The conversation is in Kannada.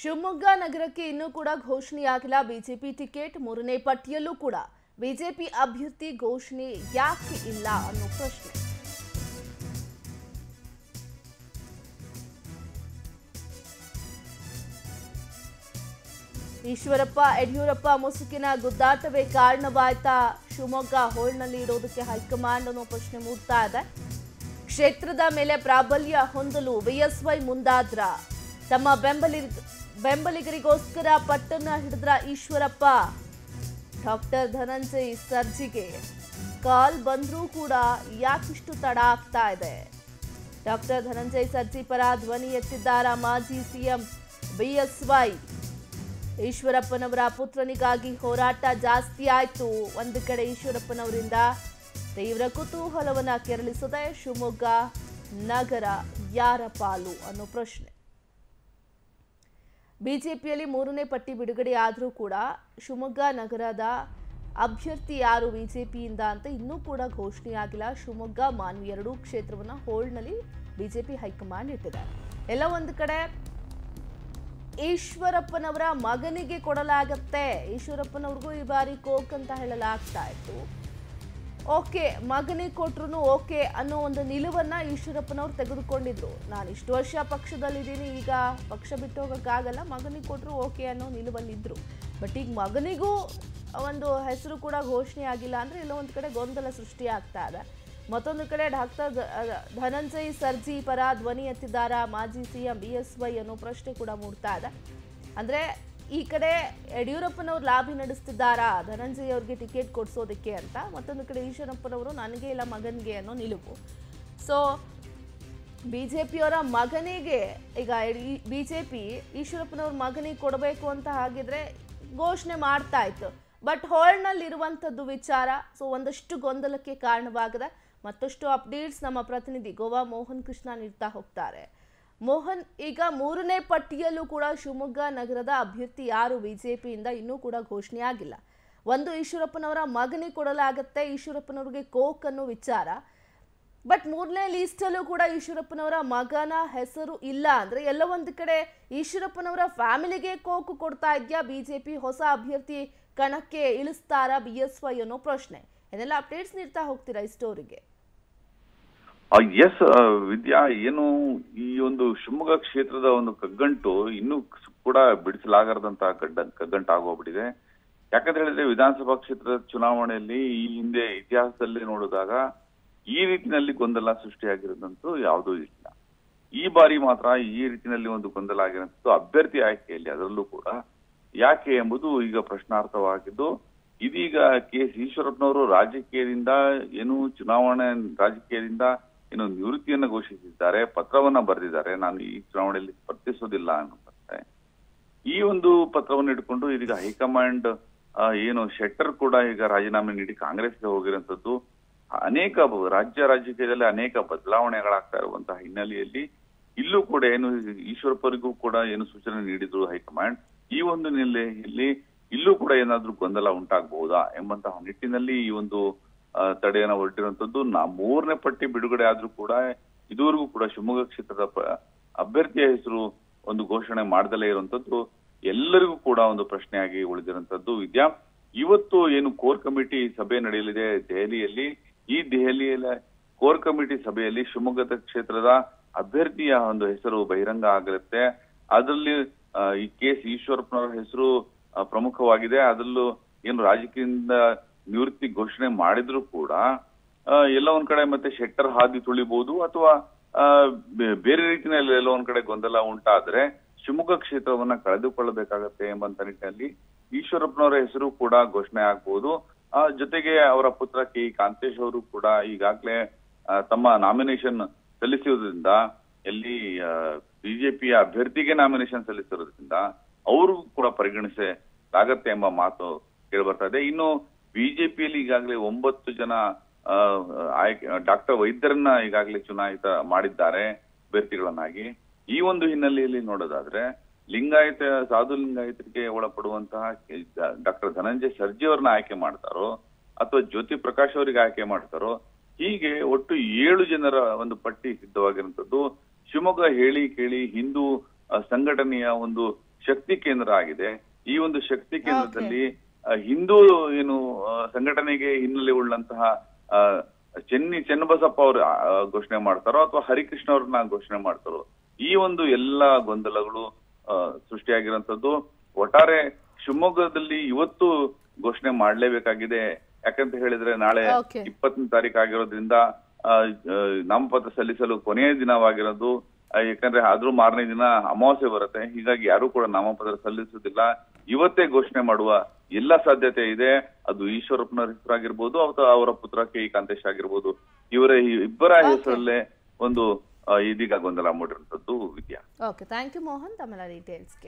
ಶಿವಮೊಗ್ಗ ನಗರಕ್ಕೆ ಇನ್ನೂ ಕೂಡ ಘೋಷಣೆಯಾಗಿಲ್ಲ ಬಿಜೆಪಿ ಟಿಕೆಟ್ ಮೂರನೇ ಪಟ್ಟಿಯಲ್ಲೂ ಕೂಡ ಬಿಜೆಪಿ ಅಭ್ಯರ್ಥಿ ಘೋಷಣೆ ಯಾಕೆ ಇಲ್ಲ ಅನ್ನೋ ಪ್ರಶ್ನೆ. ಈಶ್ವರಪ್ಪ ಯಡಿಯೂರಪ್ಪ ಮುಸುಕಿನ ಗುದ್ದಾಟವೇ ಕಾರಣವಾಯ್ತಾ ಶಿವಮೊಗ್ಗ ಹೋಲ್ನಲ್ಲಿ ಇರೋದಕ್ಕೆ ಹೈಕಮಾಂಡ್ ಅನ್ನೋ ಪ್ರಶ್ನೆ ಮೂಡ್ತಾ ಇದೆ. ಕ್ಷೇತ್ರದ ಮೇಲೆ ಪ್ರಾಬಲ್ಯ ಹೊಂದಲು ಬಿಎಸ್ವೈ ಮುಂದಾದ್ರ ತಮ್ಮ ಬೆಂಬಲಿಗರಿಗೋಸ್ಕರ ಪಟ್ಟನ್ನ ಹಿಡಿದ್ರ ಈಶ್ವರಪ್ಪ. ಡಾಕ್ಟರ್ ಧನಂಜಯ್ ಸರ್ಜಿಗೆ ಕಾಲ್ ಬಂದ್ರೂ ಕೂಡ ಯಾಕಿಷ್ಟು ತಡ ಆಗ್ತಾ ಇದೆ? ಡಾಕ್ಟರ್ ಧನಂಜಯ್ ಸರ್ಜಿ ಪರ ಧ್ವನಿ ಎತ್ತಿದ್ದಾರ ಮಾಜಿ ಸಿಎಂ ಬಿಎಸ್ವೈ. ಈಶ್ವರಪ್ಪನವರ ಪುತ್ರನಿಗಾಗಿ ಹೋರಾಟ ಜಾಸ್ತಿ ಆಯ್ತು. ಒಂದು ಕಡೆ ಈಶ್ವರಪ್ಪನವರಿಂದ ತೀವ್ರ ಕುತೂಹಲವನ್ನ ಕೆರಳಿಸದೆ ಶಿವಮೊಗ್ಗ ನಗರ ಯಾರ ಪಾಲು ಅನ್ನೋ ಪ್ರಶ್ನೆ. ಬಿಜೆಪಿಯಲ್ಲಿ ಮೂರನೇ ಪಟ್ಟಿ ಬಿಡುಗಡೆ ಆದರೂ ಕೂಡ ಶಿವಮೊಗ್ಗ ನಗರದ ಅಭ್ಯರ್ಥಿ ಯಾರು ಬಿಜೆಪಿಯಿಂದ ಅಂತ ಇನ್ನೂ ಕೂಡ ಘೋಷಣೆಯಾಗಿಲ್ಲ. ಶಿವಮೊಗ್ಗ ಮಾನ್ವಿ ಎರಡೂ ಕ್ಷೇತ್ರವನ್ನ ಹೋಲ್ಡ್ನಲ್ಲಿ ಬಿಜೆಪಿ ಹೈಕಮಾಂಡ್ ಇಟ್ಟಿದೆ. ಎಲ್ಲ ಒಂದು ಕಡೆ ಈಶ್ವರಪ್ಪನವರ ಮಗನಿಗೆ ಕೊಡಲಾಗತ್ತೆ. ಈಶ್ವರಪ್ಪನವ್ರಿಗೂ ಈ ಬಾರಿ ಕೋಕ್ ಅಂತ ಹೇಳಲಾಗ್ತಾ ಇತ್ತು. ಓಕೆ, ಮಗನಿಗೆ ಕೊಟ್ರು ಓಕೆ ಅನ್ನೋ ಒಂದು ನಿಲುವನ್ನ ಈಶ್ವರಪ್ಪನವ್ರು ತೆಗೆದುಕೊಂಡಿದ್ರು. ನಾನು ಇಷ್ಟು ವರ್ಷ ಪಕ್ಷದಲ್ಲಿದ್ದೀನಿ, ಈಗ ಪಕ್ಷ ಬಿಟ್ಟು ಹೋಗೋಕ್ಕಾಗಲ್ಲ, ಮಗನಿಗೆ ಕೊಟ್ಟರು ಓಕೆ ಅನ್ನೋ ನಿಲುವಲ್ಲಿದ್ದರು. ಬಟ್ ಈಗ ಮಗನಿಗೂ ಒಂದು ಹೆಸರು ಕೂಡ ಘೋಷಣೆ ಆಗಿಲ್ಲ ಅಂದರೆ ಎಲ್ಲೋ ಒಂದು ಕಡೆ ಗೊಂದಲ ಸೃಷ್ಟಿ ಆಗ್ತಾ ಇದೆ. ಮತ್ತೊಂದು ಕಡೆ ಡಾಕ್ಟರ್ ಧನಂಜಯ್ ಸರ್ಜಿ ಪರ ಧ್ವನಿ ಎತ್ತಿದ್ದಾರ ಮಾಜಿ ಸಿಎಂ ಬಿಎಸ್ವೈ ಅನ್ನೋ ಪ್ರಶ್ನೆ ಕೂಡ ಮೂಡ್ತಾ ಇದೆ. ಅಂದರೆ ಈ ಕಡೆ ಯಡಿಯೂರಪ್ಪನವ್ರು ಲಾಬಿ ನಡೆಸ್ತಿದ್ದಾರಾ ಧನಂಜಯ್ ಅವ್ರಿಗೆ ಟಿಕೆಟ್ ಕೊಡಿಸೋದಕ್ಕೆ ಅಂತ, ಮತ್ತೊಂದು ಕಡೆ ಈಶ್ವರಪ್ಪನವರು ನನಗೆ ಇಲ್ಲ ಮಗನಿಗೆ ಅನ್ನೋ ನಿಲುವು. ಸೊ ಬಿಜೆಪಿಯವರ ಮಗನಿಗೆ ಈಗ ಬಿಜೆಪಿ ಈಶ್ವರಪ್ಪನವ್ರ ಮಗನಿಗೆ ಕೊಡಬೇಕು ಅಂತ ಹಾಗಿದ್ರೆ ಘೋಷಣೆ ಮಾಡ್ತಾ ಇತ್ತು. ಬಟ್ ಹೋಲ್ಡ್ನಲ್ಲಿರುವಂಥದ್ದು ವಿಚಾರ ಸೊ ಒಂದಷ್ಟು ಗೊಂದಲಕ್ಕೆ ಕಾರಣವಾಗಿದೆ. ಮತ್ತಷ್ಟು ಅಪ್ಡೇಟ್ಸ್ ನಮ್ಮ ಪ್ರತಿನಿಧಿ ಗೋವಾ ಮೋಹನ್ ಕೃಷ್ಣ ನೀಡ್ತಾ ಹೋಗ್ತಾರೆ. ಮೋಹನ್, ಈಗ ಮೂರನೇ ಪಟ್ಟಿಯಲ್ಲೂ ಕೂಡ ಶಿವಮೊಗ್ಗ ನಗರದ ಅಭ್ಯರ್ಥಿ ಯಾರು ಬಿಜೆಪಿಯಿಂದ ಇನ್ನೂ ಕೂಡ ಘೋಷಣೆ ಆಗಿಲ್ಲ. ಒಂದು ಈಶ್ವರಪ್ಪನವರ ಮಗನಿಗೆ ಕೊಡಲಾಗತ್ತೆ, ಈಶ್ವರಪ್ಪನವ್ರಿಗೆ ಕೋಕ್ ಅನ್ನೋ ವಿಚಾರ. ಬಟ್ ಮೂರನೇ ಲೀಸ್ಟಲ್ಲೂ ಕೂಡ ಈಶ್ವರಪ್ಪನವರ ಮಗನ ಹೆಸರು ಇಲ್ಲ. ಅಂದ್ರೆ ಎಲ್ಲ ಒಂದು ಕಡೆ ಈಶ್ವರಪ್ಪನವರ ಫ್ಯಾಮಿಲಿಗೆ ಕೋಕ್ ಕೊಡ್ತಾ ಇದೆಯಾ ಬಿಜೆಪಿ? ಹೊಸ ಅಭ್ಯರ್ಥಿ ಕಣಕ್ಕೆ ಇಳಿಸ್ತಾರಾ ಬಿಎಸ್ವೈ ಅನ್ನೋ ಪ್ರಶ್ನೆ. ಇದೆಲ್ಲ ಅಪ್ಡೇಟ್ಸ್ ನೀಡ್ತಾ ಹೋಗ್ತೀರಾ ಈ ಸ್ಟೋರಿಗೆ? ಎಸ್ ವಿದ್ಯಾ, ಏನು ಈ ಒಂದು ಶಿವಮೊಗ್ಗ ಕ್ಷೇತ್ರದ ಒಂದು ಕಗ್ಗಂಟು ಇನ್ನೂ ಕೂಡ ಬಿಡಿಸಲಾಗದಂತ ಕಗ್ಗಂಟು ಆಗೋಗ್ಬಿಟ್ಟಿದೆ. ಯಾಕಂತ ಹೇಳಿದ್ರೆ ವಿಧಾನಸಭಾ ಕ್ಷೇತ್ರದ ಚುನಾವಣೆಯಲ್ಲಿ ಈ ಹಿಂದೆ ಇತಿಹಾಸದಲ್ಲಿ ನೋಡಿದಾಗ ಈ ರೀತಿನಲ್ಲಿ ಗೊಂದಲ ಸೃಷ್ಟಿಯಾಗಿರೋದಂತೂ ಯಾವುದೂ ಇಲ್ಲ. ಈ ಬಾರಿ ಮಾತ್ರ ಈ ರೀತಿಯಲ್ಲಿ ಒಂದು ಗೊಂದಲ ಆಗಿರೋದು ಅಭ್ಯರ್ಥಿ ಆಯ್ಕೆಯಲ್ಲಿ, ಅದರಲ್ಲೂ ಕೂಡ ಯಾಕೆ ಎಂಬುದು ಈಗ ಪ್ರಶ್ನಾರ್ಥವಾಗಿದ್ದು, ಇದೀಗ ಕೆ.ಎಸ್. ಈಶ್ವರಪ್ಪನವರು ರಾಜಕೀಯದಿಂದ ಚುನಾವಣೆ ರಾಜಕೀಯದಿಂದ ನಿವೃತ್ತಿಯನ್ನು ಘೋಷಿಸಿದ್ದಾರೆ, ಪತ್ರವನ್ನ ಬರೆದಿದ್ದಾರೆ, ನಾನು ಈ ಚುನಾವಣೆಯಲ್ಲಿ ಸ್ಪರ್ಧಿಸೋದಿಲ್ಲ ಅನ್ನುವಂತೆ. ಈ ಒಂದು ಪತ್ರವನ್ನು ಇಟ್ಕೊಂಡು ಇದೀಗ ಹೈಕಮಾಂಡ್ ಶೆಟ್ಟರ್ ಕೂಡ ಈಗ ರಾಜೀನಾಮೆ ನೀಡಿ ಕಾಂಗ್ರೆಸ್ಗೆ ಹೋಗಿರುವಂತದ್ದು ಅನೇಕ ರಾಜ್ಯ ರಾಜಕೀಯದಲ್ಲಿ ಅನೇಕ ಬದಲಾವಣೆಗಳಾಗ್ತಾ ಇರುವಂತಹ ಹಿನ್ನೆಲೆಯಲ್ಲಿ ಇಲ್ಲೂ ಕೂಡ ಈಶ್ವರಪ್ಪರಿಗೂ ಕೂಡ ಸೂಚನೆ ನೀಡಿದ್ರು ಹೈಕಮಾಂಡ್. ಈ ಒಂದು ನೆಲೆಯಲ್ಲಿ ಇಲ್ಲೂ ಕೂಡ ಏನಾದ್ರೂ ಗೊಂದಲ ಉಂಟಾಗಬಹುದಾ ಎಂಬಂತಹ ನಿಟ್ಟಿನಲ್ಲಿ ಈ ಒಂದು ತಡೆಯನ್ನ ಹೊರಟಿರುವಂತದ್ದು. ಮೂರನೇ ಪಟ್ಟಿ ಬಿಡುಗಡೆ ಆದ್ರೂ ಕೂಡ ಇದುವರೆಗೂ ಕೂಡ ಶಿವಮೊಗ್ಗ ಕ್ಷೇತ್ರದ ಅಭ್ಯರ್ಥಿಯ ಹೆಸರು ಒಂದು ಘೋಷಣೆ ಮಾಡದಲೇ ಇರುವಂತದ್ದು ಎಲ್ಲರಿಗೂ ಕೂಡ ಒಂದು ಪ್ರಶ್ನೆಯಾಗಿ ಉಳಿದಿರುವಂತದ್ದು. ವಿದ್ಯಾ, ಇವತ್ತು ಕೋರ್ ಕಮಿಟಿ ಸಭೆ ನಡೆಯಲಿದೆ ದೆಹಲಿಯಲ್ಲಿ. ಈ ದೆಹಲಿಯಲ್ಲಿ ಕೋರ್ ಕಮಿಟಿ ಸಭೆಯಲ್ಲಿ ಶಿವಮೊಗ್ಗದ ಕ್ಷೇತ್ರದ ಅಭ್ಯರ್ಥಿಯ ಒಂದು ಹೆಸರು ಬಹಿರಂಗ ಆಗಿರುತ್ತೆ. ಅದರಲ್ಲಿ ಈ ಕೆ.ಎಸ್. ಈಶ್ವರಪ್ಪನವರ ಹೆಸರು ಪ್ರಮುಖವಾಗಿದೆ. ಅದರಲ್ಲೂ ರಾಜಕೀಯದಿಂದ ನಿವೃತ್ತಿ ಘೋಷಣೆ ಮಾಡಿದ್ರು ಕೂಡ ಎಲ್ಲ ಒಂದ್ ಕಡೆ ಮತ್ತೆ ಶೆಟ್ಟರ್ ಹಾದಿ ತುಳಿಬಹುದು ಅಥವಾ ಬೇರೆ ರೀತಿಯಲ್ಲಿ ಎಲ್ಲ ಒಂದ್ ಕಡೆ ಗೊಂದಲ ಉಂಟಾದ್ರೆ ಶಿವಮೊಗ್ಗ ಕ್ಷೇತ್ರವನ್ನ ಕಳೆದುಕೊಳ್ಳಬೇಕಾಗತ್ತೆ ಎಂಬಂತ ನಿಟ್ಟಿನಲ್ಲಿ ಈಶ್ವರಪ್ಪನವರ ಹೆಸರು ಕೂಡ ಘೋಷಣೆ ಆಗ್ಬಹುದು. ಜೊತೆಗೆ ಅವರ ಪುತ್ರ ಕೆ.ಇ. ಕಾಂತೇಶ್ ಅವರು ಕೂಡ ಈಗಾಗಲೇ ತಮ್ಮ ನಾಮಿನೇಷನ್ ಸಲ್ಲಿಸಿರುವುದರಿಂದ ಬಿಜೆಪಿಯ ಅಭ್ಯರ್ಥಿಗೆ ನಾಮಿನೇಷನ್ ಸಲ್ಲಿಸಿರೋದ್ರಿಂದ ಅವ್ರಿಗೂ ಕೂಡ ಪರಿಗಣಿಸಲಾಗತ್ತೆ ಎಂಬ ಮಾತು ಕೇಳಿಬರ್ತಾ ಇದೆ. ಇನ್ನು ಬಿಜೆಪಿಯಲ್ಲಿ ಈಗಾಗಲೇ 9 ಜನ ಡಾಕ್ಟರ್ ವೈದ್ಯರನ್ನ ಈಗಾಗಲೇ ಚುನಾಯಿತ ಮಾಡಿದ್ದಾರೆ ಅಭ್ಯರ್ಥಿಗಳನ್ನಾಗಿ. ಈ ಒಂದು ಹಿನ್ನೆಲೆಯಲ್ಲಿ ನೋಡೋದಾದ್ರೆ ಸಾಧು ಲಿಂಗಾಯತರಿಗೆ ಒಳಪಡುವಂತಹ ಡಾಕ್ಟರ್ ಧನಂಜಯ್ ಸರ್ಜಿ ಅವ್ರನ್ನ ಆಯ್ಕೆ ಮಾಡ್ತಾರೋ ಅಥವಾ ಜ್ಯೋತಿ ಪ್ರಕಾಶ್ ಅವರಿಗೆ ಆಯ್ಕೆ ಮಾಡ್ತಾರೋ, ಹೀಗೆ ಒಟ್ಟು 7 ಜನರ ಒಂದು ಪಟ್ಟಿ ಸಿದ್ಧವಾಗಿರುವಂತದ್ದು. ಶಿವಮೊಗ್ಗ ಹೇಳಿ ಕೇಳಿ ಹಿಂದೂ ಸಂಘಟನೆಯ ಒಂದು ಶಕ್ತಿ ಕೇಂದ್ರ ಆಗಿದೆ. ಈ ಒಂದು ಶಕ್ತಿ ಕೇಂದ್ರದಲ್ಲಿ ಹಿಂದೂ ಏನು ಸಂಘಟನೆಗೆ ಹಿನ್ನೆಲೆ ಉಳ್ಳಂತಹ ಚೆನ್ನಬಸಪ್ಪ ಅವರು ಘೋಷಣೆ ಮಾಡ್ತಾರೋ ಅಥವಾ ಹರಿಕೃಷ್ಣ ಅವ್ರನ್ನ ಘೋಷಣೆ ಮಾಡ್ತಾರೋ, ಈ ಒಂದು ಎಲ್ಲಾ ಗೊಂದಲಗಳು ಸೃಷ್ಟಿಯಾಗಿರುವಂತದ್ದು. ಒಟ್ಟಾರೆ ಶಿವಮೊಗ್ಗದಲ್ಲಿ ಇವತ್ತು ಘೋಷಣೆ ಮಾಡ್ಲೇಬೇಕಾಗಿದೆ. ಯಾಕಂತ ಹೇಳಿದ್ರೆ ನಾಳೆ 20ನೇ ತಾರೀಕು ಆಗಿರೋದ್ರಿಂದ ನಾಮಪತ್ರ ಸಲ್ಲಿಸಲು ಕೊನೆಯ ದಿನವಾಗಿರೋದು. ಯಾಕಂದ್ರೆ ಅದ್ರ ಮಾರನೇ ದಿನ ಅಮಾವಾಸ್ಯೆ ಬರುತ್ತೆ. ಹೀಗಾಗಿ ಯಾರು ಕೂಡ ನಾಮಪತ್ರ ಸಲ್ಲಿಸುವುದಿಲ್ಲ. ಇವತ್ತೇ ಘೋಷಣೆ ಮಾಡುವ ಎಲ್ಲ ಸಾಧ್ಯತೆ ಇದೆ. ಅದು ಈಶ್ವರಪ್ಪನವರ ಹೆಸರಾಗಿರ್ಬೋದು ಅಥವಾ ಅವರ ಪುತ್ರ ಕೆ ಕಾಂತೇಶ್ ಆಗಿರ್ಬೋದು. ಇವರ ಇಬ್ಬರ ಹೆಸರಲ್ಲೇ ಒಂದು ಇದೀಗ ಗೊಂದಲ ಮೂಡಿರುವಂತದ್ದು. Vidya, okay, thank you Mohan ತಮ್ಮೆಲ್ಲ ಡೀಟೇಲ್ಸ್ಗೆ.